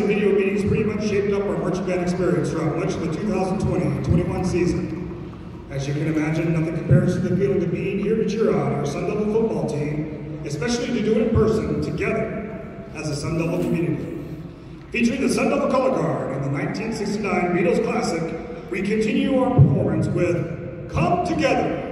and video meetings pretty much shaped up our marching band experience throughout much of the 2020-21 season. As you can imagine, nothing compares to the feeling of being here to cheer on our Sun Devil football team, especially to do it in person, together, as a Sun Devil community. Featuring the Sun Devil Color Guard and the 1969 Beatles Classic, we continue our performance with Come Together.